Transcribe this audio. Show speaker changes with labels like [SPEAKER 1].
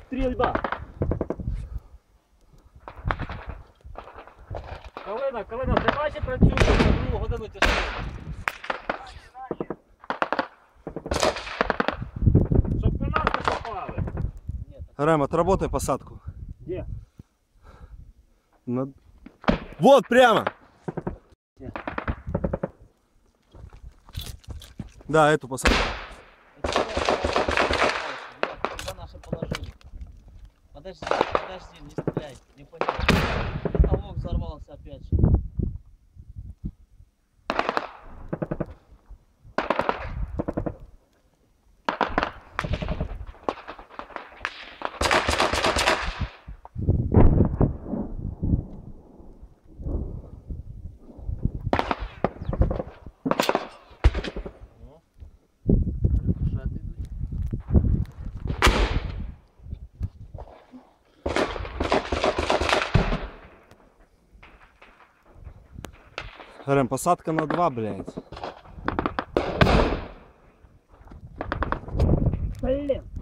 [SPEAKER 1] Стрільба. Калина, тримайся, працюй, на другу годину тяжко. Щоб по нас не попали.
[SPEAKER 2] Рем, отработай посадку.
[SPEAKER 1] Где?
[SPEAKER 2] Вот прямо!
[SPEAKER 1] Где?
[SPEAKER 2] Да, эту посадку.
[SPEAKER 3] Куда наше положили? Подожди, не стреляй, не понял. Потолок взорвался опять же.
[SPEAKER 2] Рем, посадка на 2, блядь.
[SPEAKER 1] Блин.